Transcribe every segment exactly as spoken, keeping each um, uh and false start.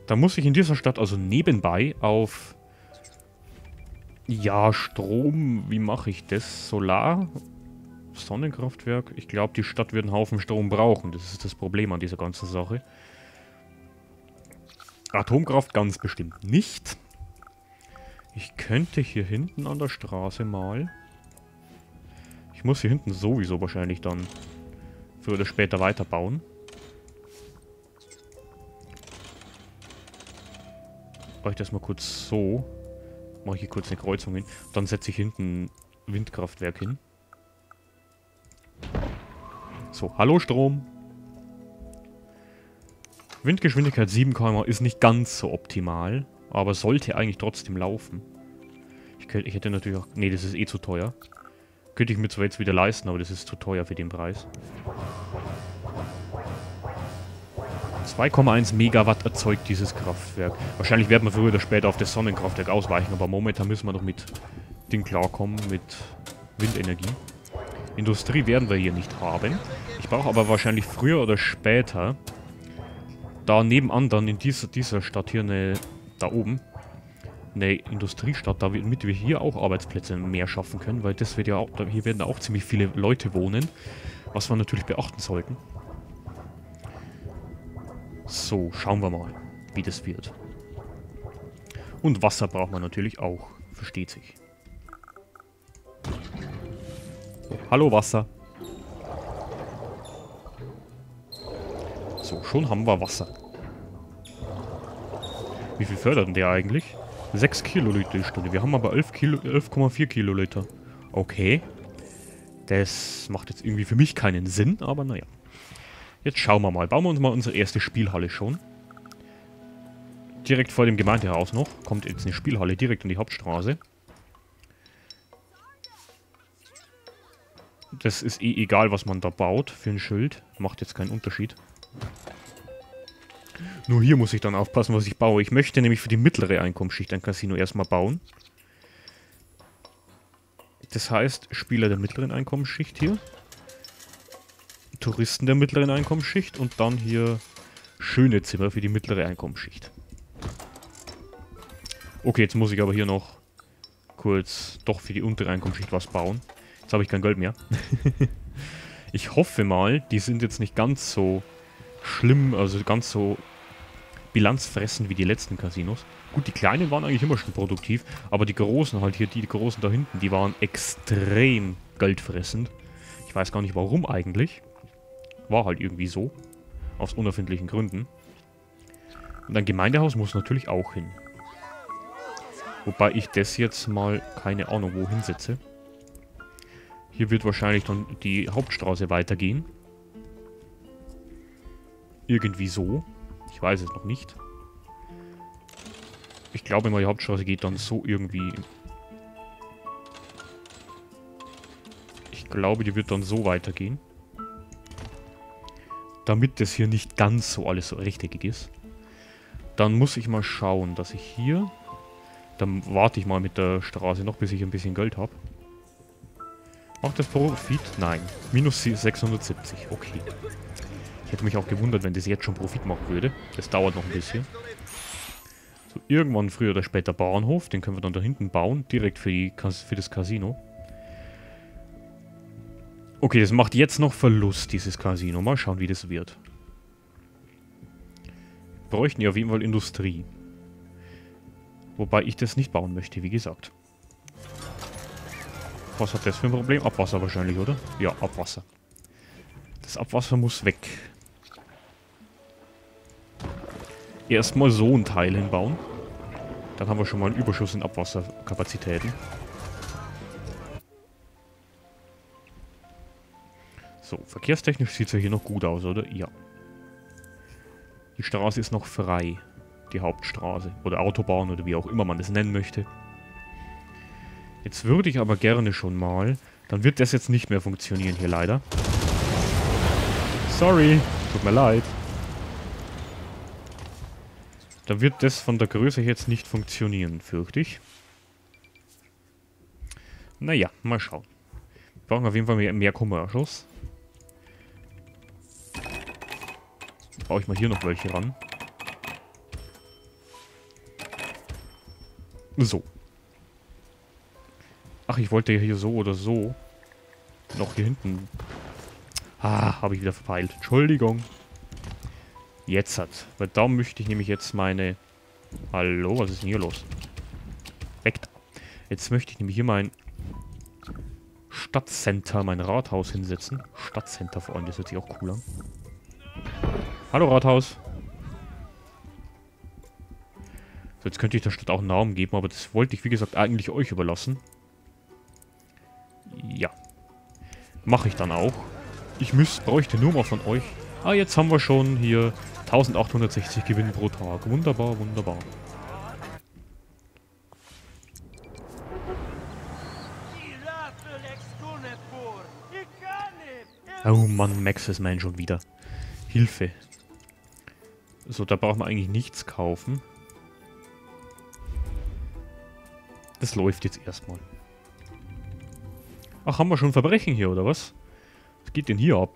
Da muss ich in dieser Stadt also nebenbei auf... Ja, Strom, wie mache ich das? Solar? Sonnenkraftwerk? Ich glaube, die Stadt wird einen Haufen Strom brauchen. Das ist das Problem an dieser ganzen Sache. Atomkraft ganz bestimmt nicht. Ich könnte hier hinten an der Straße mal... Ich muss hier hinten sowieso wahrscheinlich dann früher oder später weiterbauen. Mache ich das mal kurz so. Mache ich hier kurz eine Kreuzung hin. Dann setze ich hinten ein Windkraftwerk hin. So, hallo Strom. Windgeschwindigkeit sieben Kilometer pro Stunde ist nicht ganz so optimal. Aber sollte eigentlich trotzdem laufen. Ich, könnte, ich hätte natürlich auch... Nee, das ist eh zu teuer. Könnte ich mir zwar jetzt wieder leisten, aber das ist zu teuer für den Preis. zwei Komma eins Megawatt erzeugt dieses Kraftwerk. Wahrscheinlich werden wir früher oder später auf das Sonnenkraftwerk ausweichen, aber momentan müssen wir noch mit Ding klarkommen, mit Windenergie. Industrie werden wir hier nicht haben. Ich brauche aber wahrscheinlich früher oder später da nebenan dann in dieser, dieser Stadt hier eine, da oben, eine Industriestadt, damit wir hier auch Arbeitsplätze mehr schaffen können, weil das wird ja auch, hier werden auch ziemlich viele Leute wohnen, was wir natürlich beachten sollten. So, schauen wir mal, wie das wird. Und Wasser braucht man natürlich auch, versteht sich. So, hallo Wasser. So, schon haben wir Wasser. Wie viel fördert denn der eigentlich? sechs Kiloliter die Stunde. Wir haben aber elf Komma vier Kiloliter. Okay. Das macht jetzt irgendwie für mich keinen Sinn, aber naja. Jetzt schauen wir mal. Bauen wir uns mal unsere erste Spielhalle schon. Direkt vor dem Gemeindehaus noch. Kommt jetzt eine Spielhalle direkt in die Hauptstraße. Das ist eh egal, was man da baut für ein Schild. Macht jetzt keinen Unterschied. Nur hier muss ich dann aufpassen, was ich baue. Ich möchte nämlich für die mittlere Einkommensschicht ein Casino erstmal bauen. Das heißt, Spieler der mittleren Einkommensschicht hier. Touristen der mittleren Einkommensschicht und dann hier schöne Zimmer für die mittlere Einkommensschicht. Okay, jetzt muss ich aber hier noch kurz doch für die untere Einkommensschicht was bauen. Jetzt habe ich kein Geld mehr. Ich hoffe mal, die sind jetzt nicht ganz so schlimm, also ganz so bilanzfressend wie die letzten Casinos. Gut, die kleinen waren eigentlich immer schon produktiv, aber die großen halt hier, die, die großen da hinten, die waren extrem geldfressend. Ich weiß gar nicht warum eigentlich. War halt irgendwie so. Aus unerfindlichen Gründen. Und ein Gemeindehaus muss natürlich auch hin. Wobei ich das jetzt mal, keine Ahnung, wohin setze. Hier wird wahrscheinlich dann die Hauptstraße weitergehen. Irgendwie so. Ich weiß es noch nicht. Ich glaube mal, die Hauptstraße geht dann so irgendwie... Ich glaube, die wird dann so weitergehen. Damit das hier nicht ganz so alles so rechteckig ist. Dann muss ich mal schauen, dass ich hier... Dann warte ich mal mit der Straße noch, bis ich ein bisschen Geld habe. Macht das Profit? Nein. Minus sechshundertsiebzig. Okay. Ich hätte mich auch gewundert, wenn das jetzt schon Profit machen würde. Das dauert noch ein bisschen. So, irgendwann früher oder später Bauernhof. Den können wir dann da hinten bauen. Direkt für, die, für das Casino. Okay, das macht jetzt noch Verlust, dieses Casino. Mal schauen, wie das wird. Wir bräuchten ja auf jeden Fall Industrie. Wobei ich das nicht bauen möchte, wie gesagt. Was hat das für ein Problem? Abwasser wahrscheinlich, oder? Ja, Abwasser. Das Abwasser muss weg. Erstmal so ein Teil hinbauen. Dann haben wir schon mal einen Überschuss in Abwasserkapazitäten. So, verkehrstechnisch sieht es ja hier noch gut aus, oder? Ja. Die Straße ist noch frei. Die Hauptstraße. Oder Autobahn oder wie auch immer man das nennen möchte. Jetzt würde ich aber gerne schon mal... Dann wird das jetzt nicht mehr funktionieren hier leider. Sorry, tut mir leid. Da wird das von der Größe jetzt nicht funktionieren, fürchte ich. Naja, mal schauen. Wir brauchen auf jeden Fall mehr, mehr Commercials. Baue ich mal hier noch welche ran. So. Ach, ich wollte ja hier so oder so. Noch hier hinten. Ah, habe ich wieder verpeilt. Entschuldigung. Jetzt hat. Weil da möchte ich nämlich jetzt meine... Hallo, was ist denn hier los? Weg da. Jetzt möchte ich nämlich hier mein Stadtcenter, mein Rathaus hinsetzen. Stadtcenter vor allem, das hört sich auch cool an. Hallo Rathaus. So, jetzt könnte ich der Stadt auch einen Namen geben, aber das wollte ich, wie gesagt, eigentlich euch überlassen. Ja. Mache ich dann auch. Ich müsste, bräuchte nur mal von euch. Ah, jetzt haben wir schon hier eintausendachthundertsechzig Gewinn pro Tag. Wunderbar, wunderbar. Oh Mann, Max ist mein schon wieder. Hilfe. So, da braucht man eigentlich nichts kaufen. Das läuft jetzt erstmal. Ach, haben wir schon Verbrechen hier, oder was? Was geht denn hier ab?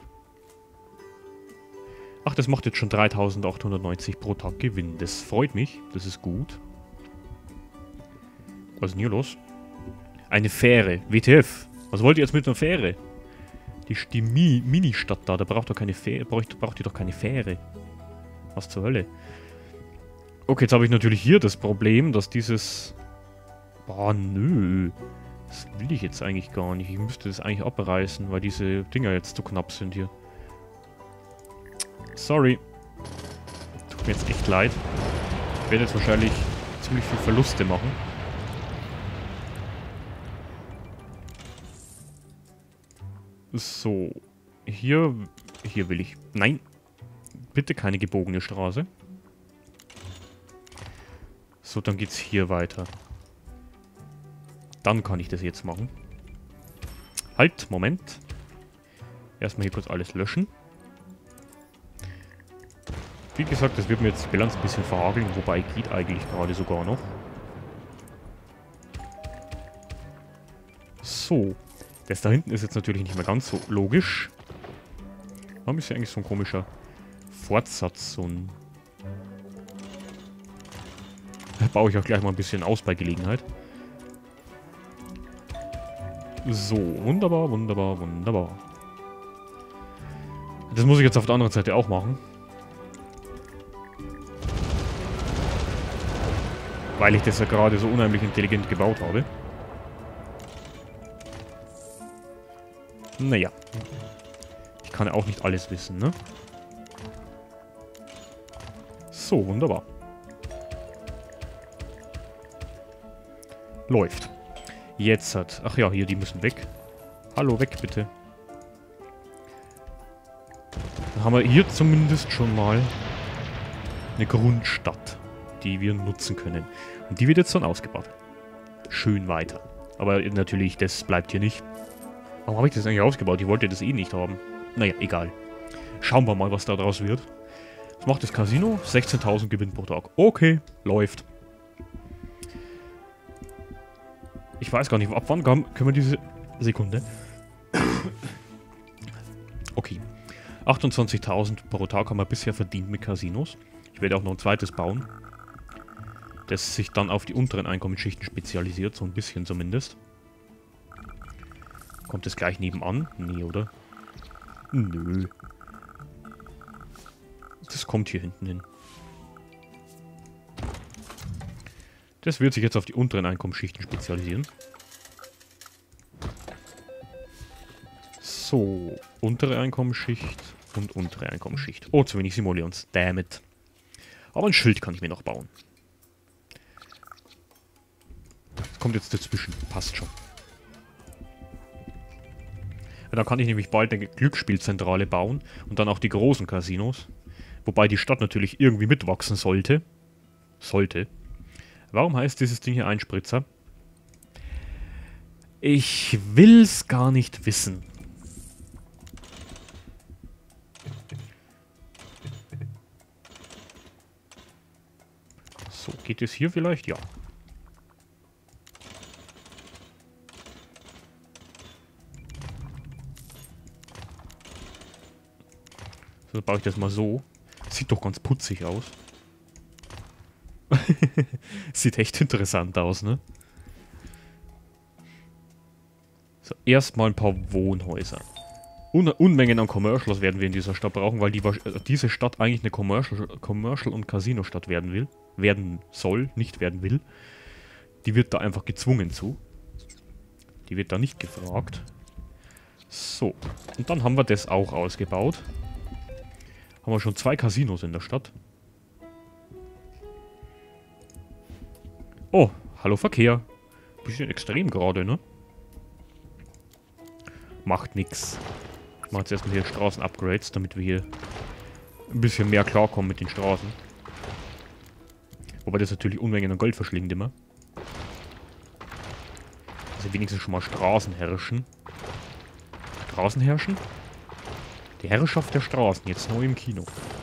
Ach, das macht jetzt schon dreitausendachthundertneunzig pro Tag Gewinn. Das freut mich. Das ist gut. Was ist denn hier los? Eine Fähre. W T F. Was wollt ihr jetzt mit einer Fähre? Die, die Mi Mini-Stadt da, da braucht doch keine Fähre. Braucht, braucht ihr doch keine Fähre. Was zur Hölle? Okay, jetzt habe ich natürlich hier das Problem, dass dieses... Boah, nö. Das will ich jetzt eigentlich gar nicht. Ich müsste das eigentlich abreißen, weil diese Dinger jetzt zu knapp sind hier. Sorry. Tut mir jetzt echt leid. Ich werde jetzt wahrscheinlich ziemlich viel Verluste machen. So. Hier... Hier will ich... Nein. Bitte keine gebogene Straße. So, dann geht's hier weiter. Dann kann ich das jetzt machen. Halt, Moment. Erstmal hier kurz alles löschen. Wie gesagt, das wird mir jetzt die Bilanz ein bisschen verhageln, wobei geht eigentlich gerade sogar noch. So. Das da hinten ist jetzt natürlich nicht mehr ganz so logisch. Warum ist ja eigentlich so ein komischer Fortsatz, so ein... Da baue ich auch gleich mal ein bisschen aus bei Gelegenheit. So, wunderbar, wunderbar, wunderbar. Das muss ich jetzt auf der anderen Seite auch machen. Weil ich das ja gerade so unheimlich intelligent gebaut habe. Naja. Ich kann ja auch nicht alles wissen, ne? So, wunderbar. Läuft. Jetzt hat... Ach ja, hier, die müssen weg. Hallo, weg bitte. Dann haben wir hier zumindest schon mal eine Grundstadt, die wir nutzen können. Und die wird jetzt dann ausgebaut. Schön weiter. Aber natürlich, das bleibt hier nicht. Warum habe ich das eigentlich ausgebaut? Ich wollte das eh nicht haben. Naja, egal. Schauen wir mal, was da draus wird. Was macht das Casino? sechzehntausend Gewinn pro Tag. Okay, läuft. Ich weiß gar nicht, ab wann können wir diese... Sekunde. Okay. achtundzwanzigtausend pro Tag haben wir bisher verdient mit Casinos. Ich werde auch noch ein zweites bauen. Das sich dann auf die unteren Einkommensschichten spezialisiert, so ein bisschen zumindest. Kommt das gleich nebenan? Nee, oder? Nö. Das kommt hier hinten hin. Das wird sich jetzt auf die unteren Einkommensschichten spezialisieren. So, untere Einkommensschicht und untere Einkommensschicht. Oh, zu wenig Simoleons. Damn it. Aber ein Schild kann ich mir noch bauen. Das kommt jetzt dazwischen. Passt schon. Ja, dann kann ich nämlich bald eine Glücksspielzentrale bauen und dann auch die großen Casinos. Wobei die Stadt natürlich irgendwie mitwachsen sollte. Sollte. Warum heißt dieses Ding hier Einspritzer? Ich will's gar nicht wissen. So, geht es hier vielleicht? Ja. So, baue ich das mal so. Sieht doch ganz putzig aus. Sieht echt interessant aus, ne? So, erstmal ein paar Wohnhäuser. Un Unmengen an Commercials werden wir in dieser Stadt brauchen, weil die, äh, diese Stadt eigentlich eine Commercial, Commercial- und Casino-Stadt werden will. Werden soll, nicht werden will. Die wird da einfach gezwungen zu. Die wird da nicht gefragt. So, und dann haben wir das auch ausgebaut. Haben wir schon zwei Casinos in der Stadt. Oh, hallo Verkehr. Bisschen extrem gerade, ne? Macht nix. Ich mache jetzt erstmal hier Straßen-Upgrades, damit wir hier ein bisschen mehr klarkommen mit den Straßen. Wobei das natürlich Unmengen an Gold verschlingt immer. Also wenigstens schon mal Straßen herrschen. Straßen herrschen? Die Herrschaft der Straßen, jetzt neu im Kino.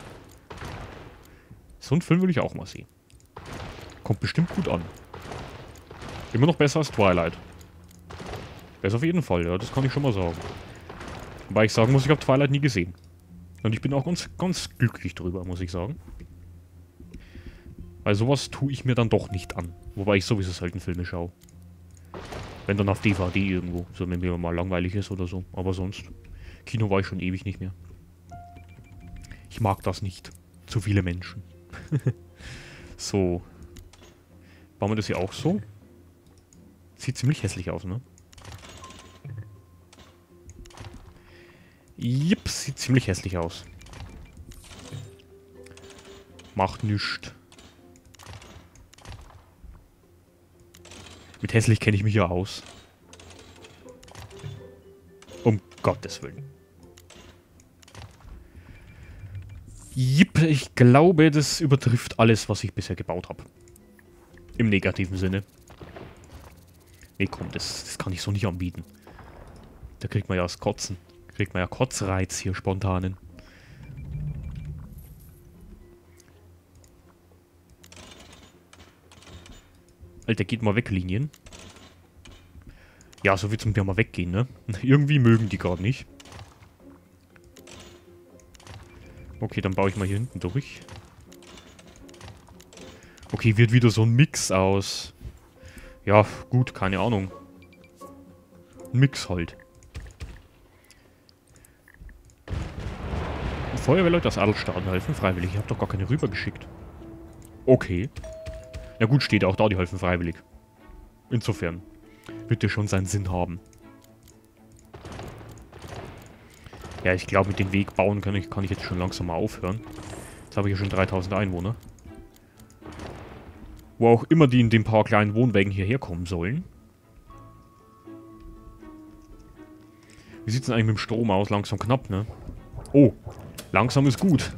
So einen Film will ich auch mal sehen. Kommt bestimmt gut an. Immer noch besser als Twilight. Das auf jeden Fall, ja, das kann ich schon mal sagen. Wobei ich sagen muss, ich habe Twilight nie gesehen. Und ich bin auch ganz, ganz glücklich drüber, muss ich sagen. Weil sowas tue ich mir dann doch nicht an. Wobei ich sowieso selten Filme schaue. Wenn dann auf D V D irgendwo. So, wenn mir mal langweilig ist oder so. Aber sonst. Kino war ich schon ewig nicht mehr. Ich mag das nicht. Zu viele Menschen. So. Bauen wir das hier auch so? Sieht ziemlich hässlich aus, ne? Jipp, sieht ziemlich hässlich aus. Macht nichts. Mit hässlich kenne ich mich ja aus. Um Gottes Willen. Jipp, ich glaube, das übertrifft alles, was ich bisher gebaut habe. Im negativen Sinne. Nee, komm, das, das kann ich so nicht anbieten. Da kriegt man ja das Kotzen. Kriegt man ja Kotzreiz hier, spontanen. Alter, geht mal weg, Linien. Ja, so wie zum mal weggehen, ne? Irgendwie mögen die gerade nicht. Okay, dann baue ich mal hier hinten durch. Okay, wird wieder so ein Mix aus. Ja, gut, keine Ahnung. Ein Mix halt. Feuerwehrleute aus Adelstaden helfen freiwillig. Ich habe doch gar keine rübergeschickt. Okay. Ja gut, steht auch da, die helfen freiwillig. Insofern wird ja schon seinen Sinn haben. Ja, ich glaube, mit dem Weg bauen kann ich, kann ich jetzt schon langsam mal aufhören. Jetzt habe ich ja schon dreitausend Einwohner. Wo auch immer die in den paar kleinen Wohnwägen hierher kommen sollen. Wie sieht es denn eigentlich mit dem Strom aus? Langsam knapp, ne? Oh, langsam ist gut.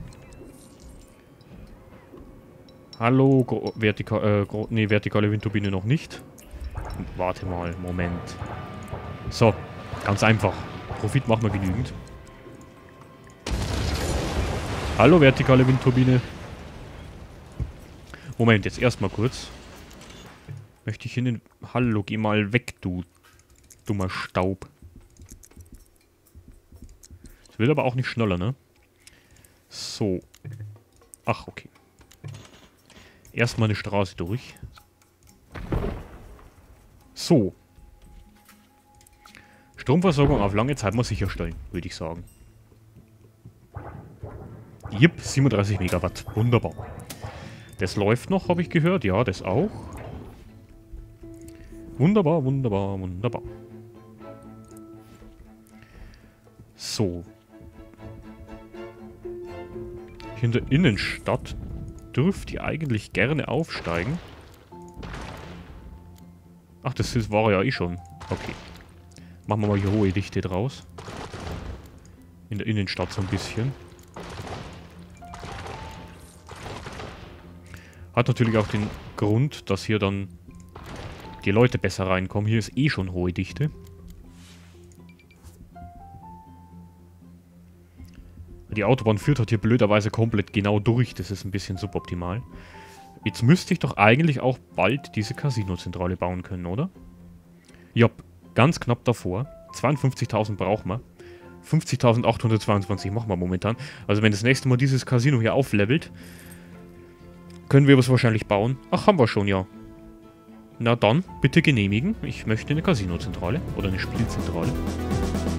Hallo, vertika äh, nee, vertikale Windturbine noch nicht. Warte mal, Moment. So, ganz einfach. Profit machen wir genügend. Hallo, vertikale Windturbine. Moment, jetzt erstmal kurz. Möchte ich in den... Hallo, geh mal weg, du dummer Staub. Das wird aber auch nicht schneller, ne? So. Ach, okay. Erstmal eine Straße durch. So. Stromversorgung auf lange Zeit mal sicherstellen, würde ich sagen. Jipp, siebenunddreißig Megawatt. Wunderbar. Das läuft noch, habe ich gehört. Ja, das auch. Wunderbar, wunderbar, wunderbar. So. Hier in der Innenstadt dürft ihr eigentlich gerne aufsteigen. Ach, das ist, war ja eh schon. Okay. Machen wir mal hier hohe Dichte draus. In der Innenstadt so ein bisschen. Hat natürlich auch den Grund, dass hier dann die Leute besser reinkommen. Hier ist eh schon hohe Dichte. Die Autobahn führt halt hier blöderweise komplett genau durch. Das ist ein bisschen suboptimal. Jetzt müsste ich doch eigentlich auch bald diese Casino-Zentrale bauen können, oder? Ja, ganz knapp davor. zweiundfünfzigtausend brauchen wir. fünfzigtausendachthundertzweiundzwanzig machen wir momentan. Also wenn das nächste Mal dieses Casino hier auflevelt, können wir was wahrscheinlich bauen. Ach, haben wir schon, ja. Na dann, bitte genehmigen. Ich möchte eine Casinozentrale oder eine Spielzentrale.